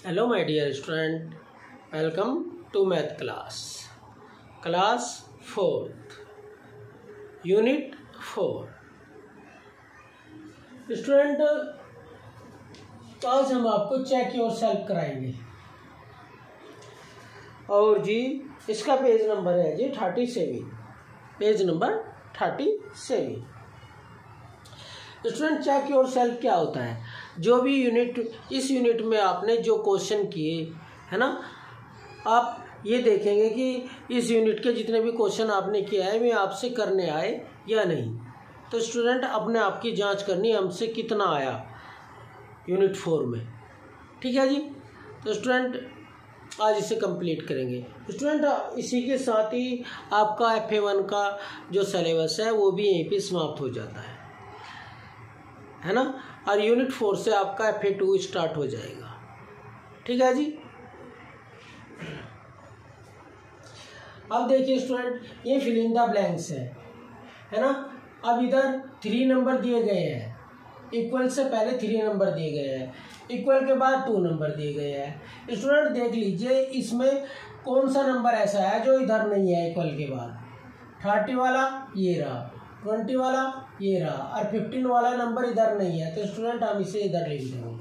Hello my dear student, welcome to math class 4th, unit 4। Student आज हम आपको check your self कराएंगे और जी इसका पेज नंबर है जी 37, page number 37। Student check yourself क्या होता है? जो भी यूनिट इस यूनिट में आपने जो क्वेश्चन किए है ना, आप ये देखेंगे कि इस यूनिट के जितने भी क्वेश्चन आपने किया है वे आपसे करने आए या नहीं। तो स्टूडेंट अपने आप की जांच करनी हमसे कितना आया यूनिट 4 में, ठीक है जी। तो स्टूडेंट आज इसे कंप्लीट करेंगे। स्टूडेंट इसी के साथ ही आपका FA1 का जो सिलेबस है वो भी यहीं पे समाप्त हो जाता है ना, और यूनिट 4 से आपका FA2 स्टार्ट हो जाएगा, ठीक है जी। अब देखिए स्टूडेंट, ये फिल इन द ब्लैंक्स है ना। अब इधर 3 नंबर दिए गए हैं, इक्वल से पहले 3 नंबर दिए गए हैं, इक्वल के बाद 2 नंबर दिए गए हैं। स्टूडेंट देख लीजिए इसमें कौन सा नंबर ऐसा है जो इधर नहीं है इक्वल के बाद। 30 वाला ये रहा, 20 वाला ये रहा, और 15 वाला नंबर इधर नहीं है। तो स्टूडेंट हम इसे इधर लिख देंगे,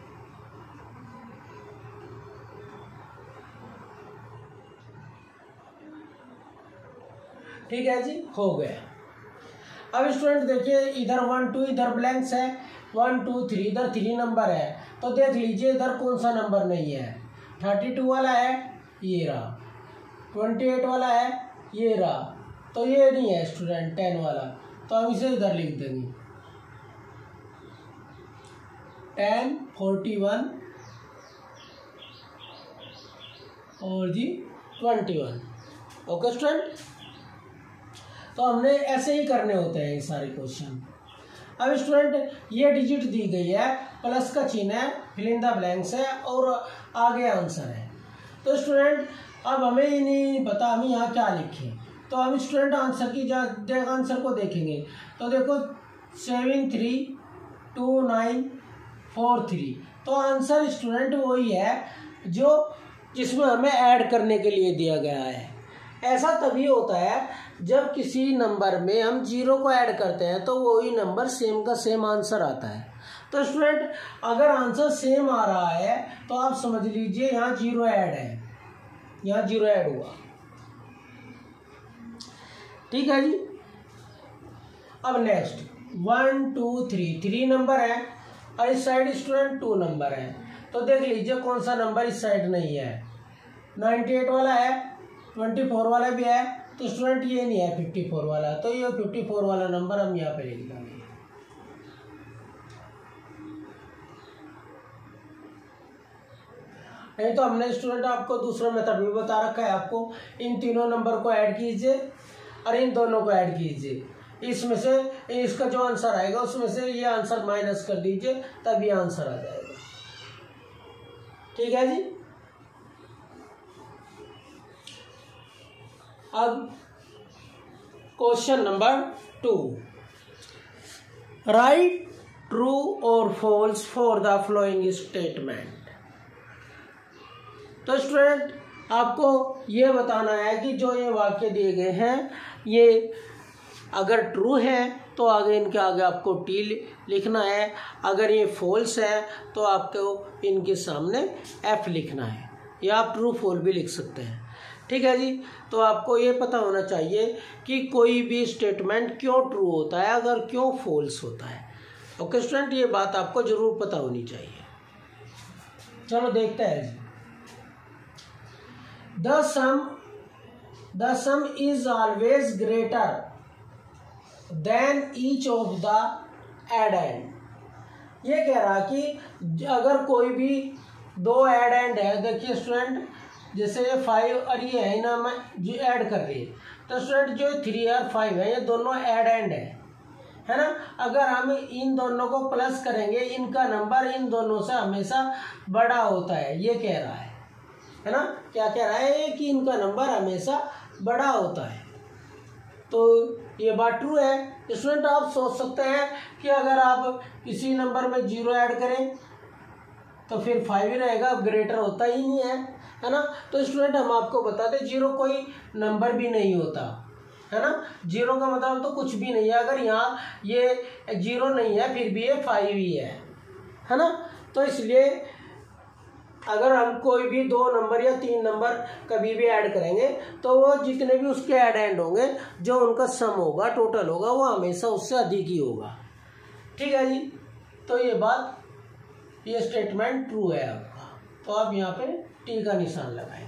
ठीक है जी, हो गया। अब स्टूडेंट देखिए इधर 1 2 इधर ब्लैंक्स है, 1 2 3 इधर 3 नंबर है। तो देख लीजिए इधर कौन सा नंबर नहीं है। 32 वाला है ये रहा, 28 वाला है ये रहा, तो ये नहीं है स्टूडेंट 10 वाला। तो हम इसे इधर लिख देंगे 10 41 और जी 21। ओके स्टूडेंट, तो हमने ऐसे ही करने होते हैं ये सारे क्वेश्चन। अब स्टूडेंट ये डिजिट दी गई है, प्लस का चिन्ह है, फिल इन द ब्लैंक्स है और आगे आंसर है। तो स्टूडेंट अब हमें ही नहीं पता हम यहाँ क्या लिखें, तो हम स्टूडेंट आंसर को देखेंगे। तो देखो 732943, तो आंसर स्टूडेंट वही है जो जिसमें हमें ऐड करने के लिए दिया गया है। ऐसा तभी होता है जब किसी नंबर में हम 0 को ऐड करते हैं तो वही नंबर सेम का सेम आंसर आता है। तो स्टूडेंट अगर आंसर सेम आ रहा है तो आप समझ लीजिए यहाँ 0 ऐड है, यहाँ 0 ऐड हुआ, ठीक है जी। अब नेक्स्ट 1 2 3 3 नंबर है और इस साइड स्टूडेंट 2 नंबर है। तो देख लीजिए कौन सा नंबर इस साइड नहीं है। 98 वाला है, 24 वाला भी है, तो स्टूडेंट ये नहीं है 54 वाला। तो ये 54 वाला नंबर हम यहाँ पे लिख देंगे। नहीं तो हमने स्टूडेंट आपको दूसरा मेथड भी बता रखा है, आपको इन तीनों नंबर को ऐड कीजिए और इन दोनों को ऐड कीजिए, इसमें से इसका जो आंसर आएगा उसमें से ये आंसर माइनस कर दीजिए, तब ये आंसर आ जाएगा, ठीक है जी। अब क्वेश्चन नंबर 2, राइट ट्रू और false for the following statement. तो स्टूडेंट आपको ये बताना है कि जो ये वाक्य दिए गए हैं ये अगर ट्रू है तो आगे इनके आगे आपको टी लिखना है, अगर ये फॉल्स है तो आपको इनके सामने एफ लिखना है, या आप ट्रू फॉल भी लिख सकते हैं, ठीक है जी। तो आपको ये पता होना चाहिए कि कोई भी स्टेटमेंट क्यों ट्रू होता है, अगर क्यों फॉल्स होता है। ओके स्टूडेंट, ये बात आपको जरूर पता होनी चाहिए। चलो देखते हैं जी। The sum is always greater than each of the addend. ये कह रहा कि अगर कोई भी 2 एडेंड है, देखिए स्टूडेंट जैसे ये 5 और ये है ना, मैं जो ऐड कर रही है, तो स्टूडेंट जो 3 और 5 है ये दोनों एडेंड है ना। अगर हम इन दोनों को प्लस करेंगे इनका नंबर इन दोनों से हमेशा बड़ा होता है, ये कह रहा है ना। क्या कह रहा है कि इनका नंबर हमेशा बड़ा होता है, तो ये बात ट्रू है। स्टूडेंट आप सोच सकते हैं कि अगर आप इसी नंबर में 0 ऐड करें तो फिर 5 ही रहेगा, ग्रेटर होता ही नहीं है ना। तो स्टूडेंट हम आपको बताते 0 कोई नंबर भी नहीं होता है ना। 0 का मतलब तो कुछ भी नहीं है। अगर यहाँ ये 0 नहीं है फिर भी ये 5 ही है ना। तो इसलिए अगर हम कोई भी 2 नंबर या 3 नंबर कभी भी ऐड करेंगे तो वो जितने भी उसके एड होंगे, जो उनका सम होगा, टोटल होगा, वो हमेशा उससे अधिक ही होगा। ठीक है जी। तो ये स्टेटमेंट ट्रू है आपका। तो आप यहाँ पे टी का निशान लगाएंगे।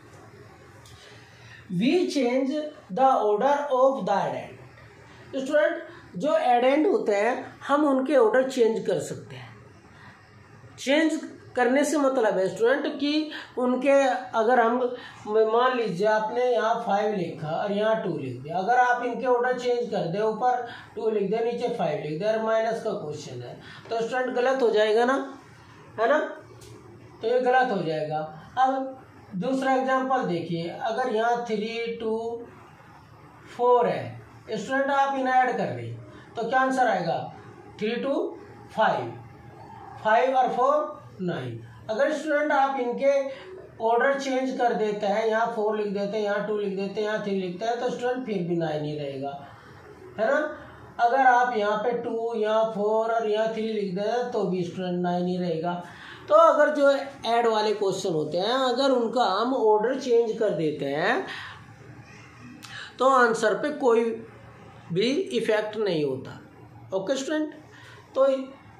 We change the order of the addend. Student जो एडेंड होते हैं हम उनके ऑर्डर चेंज कर सकते हैं। चेंज करने से मतलब है स्टूडेंट कि उनके, अगर हम मान लीजिए आपने यहाँ 5 लिखा और यहाँ 2 लिख दिया, अगर आप इनके ऑर्डर चेंज कर दे, ऊपर 2 लिख दे, नीचे 5 लिख दे, और माइनस का क्वेश्चन है, तो स्टूडेंट गलत हो जाएगा ना, है ना। तो ये गलत हो जाएगा। अब दूसरा एग्जांपल देखिए, अगर यहाँ 3, 2, 4 है स्टूडेंट, आप इन्हें ऐड कर रहे तो क्या आंसर आएगा? 3, 2, 5, 5 और 4 9। अगर स्टूडेंट आप इनके ऑर्डर चेंज कर देते हैं, यहाँ 4 लिख देते हैं, यहाँ 2 लिख देते हैं, यहाँ 3 लिखते हैं, तो स्टूडेंट फिर भी 9 ही रहेगा, है ना। अगर आप यहाँ पे 2, यहाँ 4 और यहाँ 3 लिख देते हैं तो भी स्टूडेंट 9 ही रहेगा। तो अगर जो ऐड वाले क्वेश्चन होते हैं, अगर उनका हम ऑर्डर चेंज कर देते हैं तो आंसर पे कोई भी इफेक्ट नहीं होता। Okay student. तो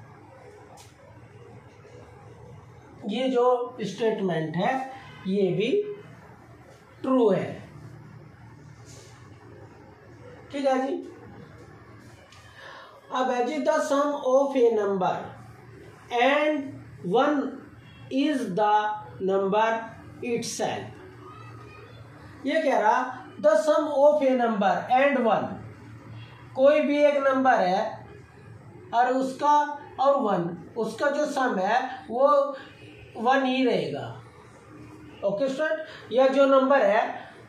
ये जो स्टेटमेंट है ये भी ट्रू है। ठीक है जी। अब है जी the sum of a number and 1 is the number itself. ये कह रहा the sum of a number and 1, कोई भी एक नंबर है और उसका और 1, उसका जो सम है वो 1 ही रहेगा। Okay student. या जो नंबर है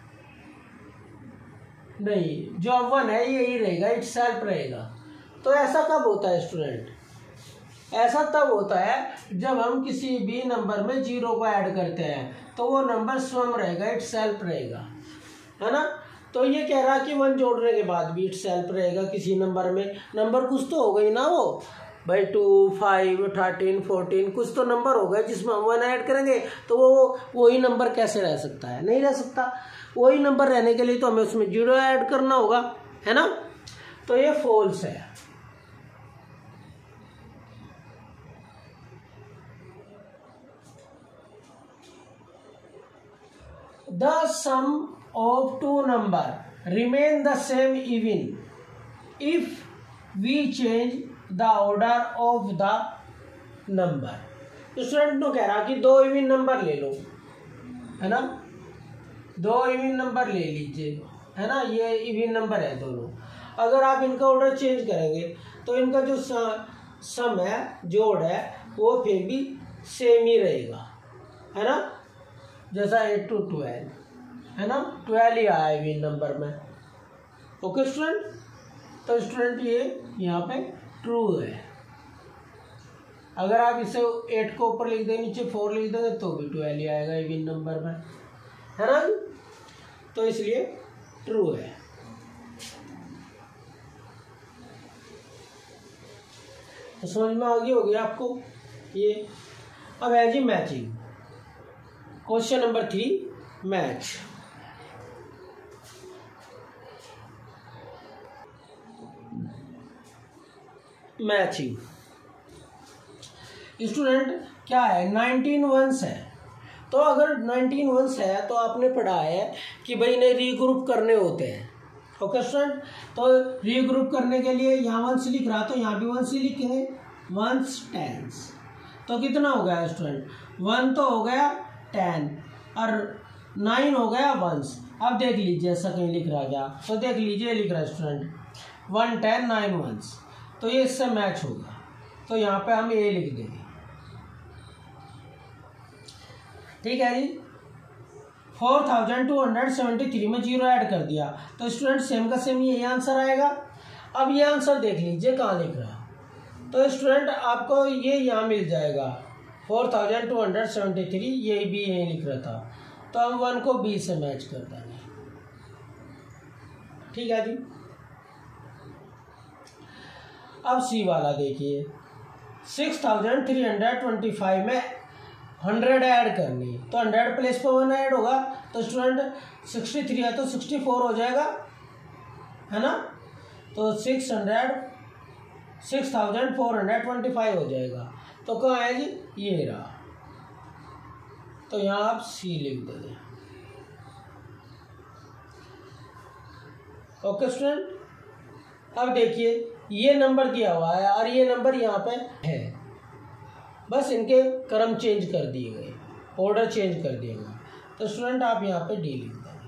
नहीं, जो 1 है यही रहेगा, इटसेल्फ रहेगा। तो ऐसा कब होता है स्टूडेंट? ऐसा तब होता है जब हम किसी भी नंबर में 0 को ऐड करते हैं तो वो नंबर स्वयं रहेगा, इटसेल्फ रहेगा, है ना। तो ये कह रहा कि 1 जोड़ने के बाद भी इटसेल्फ रहेगा किसी नंबर में। नंबर कुछ तो हो गई ना वो भाई, 2, 5, 13, 14 कुछ तो नंबर हो गए जिसमें हम 1 ऐड करेंगे तो वो वही नंबर कैसे रह सकता है? नहीं रह सकता। वही नंबर रहने के लिए तो हमें उसमें 0 ऐड करना होगा, है ना। तो ये फॉल्स है। The sum of 2 number remain the same even if we change the order of the number। Student तो कह रहा कि 2 इवन नंबर ले लो, है ना। 2 इवन नंबर ले लीजिए, है ना। ये इवन नंबर है दोनों। अगर आप इनका ऑर्डर चेंज करेंगे तो इनका जो सम है, जोड़ है, वो फिर भी सेम ही रहेगा, है ना। जैसा 8 to 12, है ना, 12 ही आया इवन नंबर में। Okay student. तो स्टूडेंट ये यहाँ पे ट्रू है। अगर आप इसे 8 को ऊपर लिख देंगे, नीचे 4 लिख देंगे तो भी 12 ही आएगा इवन नंबर में, है ना। तो इसलिए ट्रू है। तो समझ में आ गई होगी आपको ये। अब है जी matching. Question number 3, match. Matching student क्या है? 19 वंस है। तो अगर 19 वंस है तो आपने पढ़ा है कि भाई इन्हें रीग्रुप करने होते हैं। Okay student. तो रीग्रुप करने के लिए यहाँ वंस लिख रहा तो यहाँ भी वंस ही लिखेंगे, वंस टेंस। तो कितना हो गया स्टूडेंट? 1 तो हो गया 10 और 9 हो गया वंस। अब देख लीजिए ऐसा कहीं लिख रहा क्या? तो देख लीजिए लिख रहा है स्टूडेंट 1, 10, 9 वंस। तो ये इससे मैच होगा। तो यहाँ पे हम ए लिख देंगे। ठीक है जी। 4273 में 0 ऐड कर दिया तो स्टूडेंट सेम का सेम यही आंसर आएगा। अब ये आंसर देख लीजिए कहाँ लिख रहा। तो स्टूडेंट आपको ये यहाँ मिल जाएगा, 4273 ये भी यही लिख रहा था, तो हम 1 को B से मैच कर देंगे। ठीक है जी। अब C वाला देखिए, 6325 में 100 ऐड करनी, तो 100 प्लेस पे 1 ऐड होगा, तो स्टूडेंट 63 है तो 64 हो जाएगा, है ना। तो 6425 हो जाएगा। तो कहाँ है जी, ये रहा। तो यहाँ आप C लिख देंगे। ओके स्टूडेंट, अब देखिए ये नंबर दिया हुआ है और ये नंबर यहाँ पे है, बस इनके क्रम चेंज कर दिए गए, ऑर्डर चेंज कर दिया गया। तो स्टूडेंट आप यहाँ पे D लिख देंगे।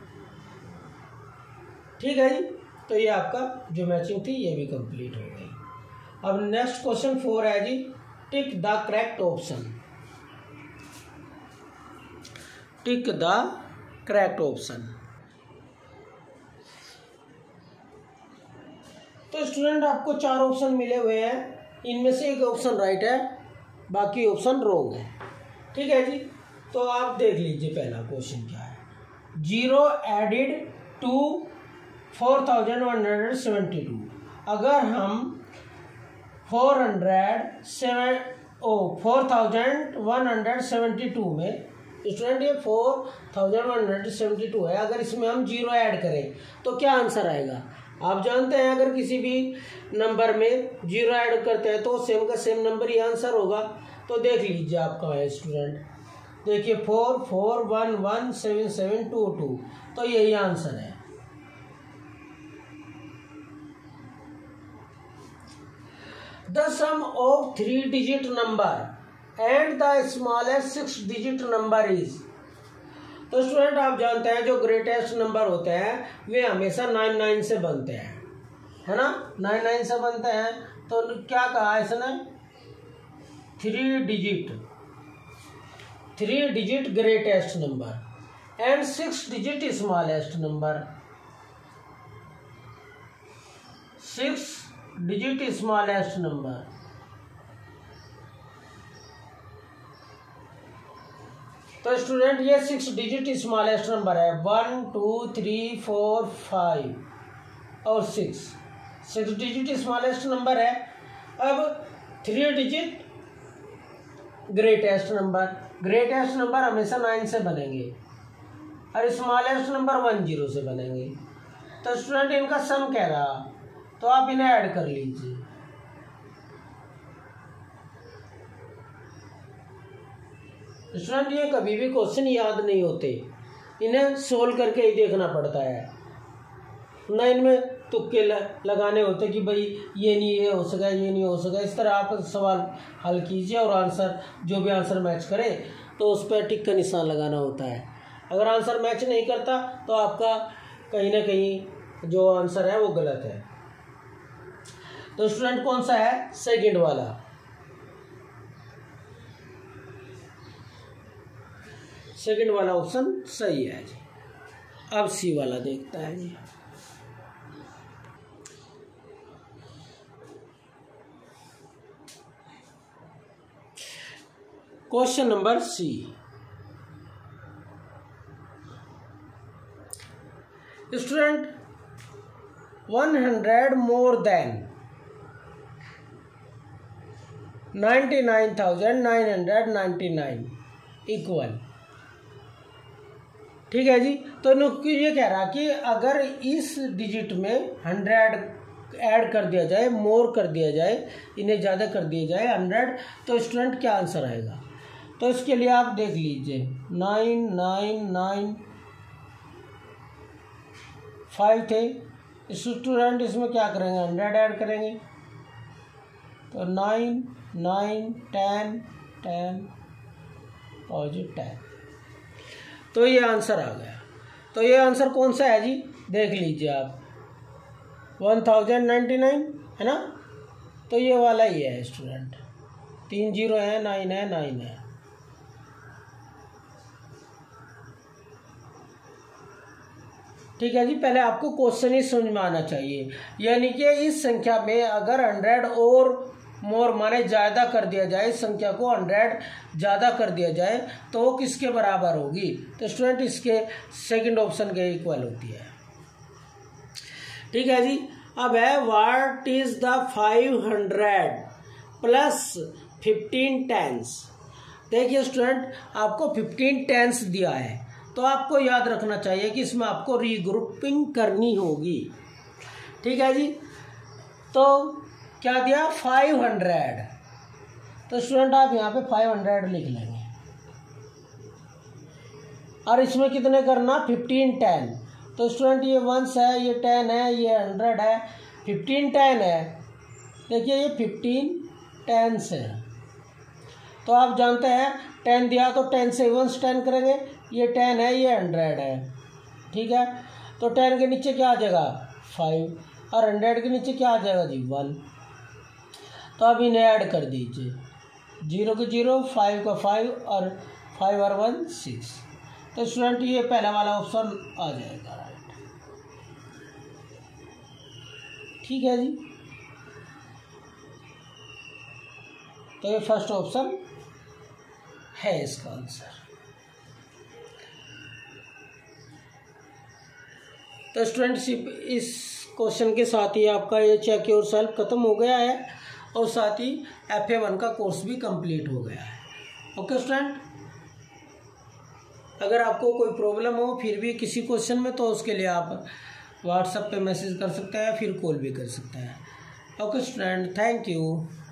ठीक है जी। तो ये आपका जो मैचिंग थी ये भी कंप्लीट हो गई। अब नेक्स्ट क्वेश्चन 4 है जी, tick the correct option. Tick the correct option. तो स्टूडेंट आपको 4 ऑप्शन मिले हुए हैं, इनमें से एक ऑप्शन राइट है, बाकी ऑप्शन रॉन्ग है। ठीक है जी। तो आप देख लीजिए पहला क्वेश्चन क्या है। 0 एडिड टू 4172। अगर हम 4172 में, स्टूडेंट ये 4172 है, अगर इसमें हम 0 ऐड करें तो क्या आंसर आएगा। आप जानते हैं अगर किसी भी नंबर में 0 ऐड करते हैं तो सेम का सेम नंबर ही आंसर होगा। तो देख लीजिए आप कहाँ है स्टूडेंट, देखिए 44117722, तो यही आंसर है। The sum of 3-digit number and the smallest 6-digit number is। तो स्टूडेंट आप जानते हैं जो ग्रेटेस्ट नंबर होते हैं वे हमेशा 99 से बनते हैं, है ना, 99 से बनते हैं। तो क्या कहा इसने, 3 digit greatest number and 6 digit smallest number, 6 digit smallest number. तो स्टूडेंट ये 6 डिजिट स्मॉलेस्ट नंबर है, 1 2 3 4 5 और 6 डिजिट स्मॉलेस्ट नंबर है। अब 3 डिजिट ग्रेटेस्ट नंबर हमेशा 9 से बनेंगे और स्मॉलेस्ट नंबर 10 से बनेंगे। तो स्टूडेंट इनका सम कह रहा, तो आप इन्हें ऐड कर लीजिए। स्टूडेंट ये कभी भी क्वेश्चन याद नहीं होते, इन्हें सोल्व करके ही देखना पड़ता है, ना इनमें तुक्के लगाने होते कि भाई ये नहीं ये हो सका, ये नहीं हो सका। इस तरह आप सवाल हल कीजिए और आंसर जो भी आंसर मैच करे तो उस पर टिक का निशान लगाना होता है। अगर आंसर मैच नहीं करता तो आपका कहीं ना कहीं जो आंसर है वो गलत है। तो स्टूडेंट कौन सा है, सेकंड वाला। सेकंड वाला ऑप्शन सही है जी। अब सी वाला देखता है जी। Question number C, student 100 more than 99,999 equal. ठीक है जी। तो ये कह रहा कि अगर इस डिजिट में 100 ऐड कर दिया जाए, मोर कर दिया जाए, इन्हें ज़्यादा कर दिया जाए 100, तो स्टूडेंट क्या आंसर आएगा। तो इसके लिए आप देख लीजिए 9995 थे स्टूडेंट, इसमें क्या करेंगे 100 ऐड करेंगे, तो 9 9 10 10 और 10, तो ये आंसर आ गया। तो ये आंसर कौन सा है जी, देख लीजिए आप 1099 है ना, तो ये वाला ही है स्टूडेंट, 3 0 है, 9 है, 9 है। ठीक है जी। पहले आपको क्वेश्चन ही समझ में आना चाहिए, यानी कि इस संख्या में अगर 100 और मोर माने ज़्यादा कर दिया जाए, इस संख्या को 100 ज़्यादा कर दिया जाए तो वो किसके बराबर होगी? तो स्टूडेंट इसके सेकंड ऑप्शन के इक्वल होती है। ठीक है जी। अब है what is the 500 plus 15 tens. देखिए स्टूडेंट, आपको 15 टेंस दिया है तो आपको याद रखना चाहिए कि इसमें आपको रीग्रुपिंग करनी होगी। ठीक है जी। तो क्या दिया? 500। तो स्टूडेंट आप यहाँ पे 500 लिख लेंगे और इसमें कितने करना? 15 10। तो स्टूडेंट ये 1 है, ये 10 है, ये 100 है, 15 10 है। देखिए ये 15 10 है। तो आप जानते हैं 10 दिया तो 10 से 1 10 करेंगे, ये 10 है, ये 100 है। ठीक है। तो 10 के नीचे क्या आ जाएगा? 5 और 100 के नीचे क्या आ जाएगा जी? 1। तो अब इन्हें ऐड कर दीजिए, 0 को 0, 5 को 5 और 5 और 1 6। तो स्टूडेंट ये पहला वाला ऑप्शन आ जाएगा, राइट। ठीक है जी। तो ये फर्स्ट ऑप्शन है इसका आंसर। तो स्टूडेंट्स इस क्वेश्चन के साथ ही आपका ये चेक योर सेल्फ खत्म हो गया है और साथ ही FA1 का कोर्स भी कंप्लीट हो गया है। ओके स्टूडेंट, अगर आपको कोई प्रॉब्लम हो फिर भी किसी क्वेश्चन में तो उसके लिए आप व्हाट्सएप पे मैसेज कर सकते हैं, फिर कॉल भी कर सकते हैं। Okay student, thank you.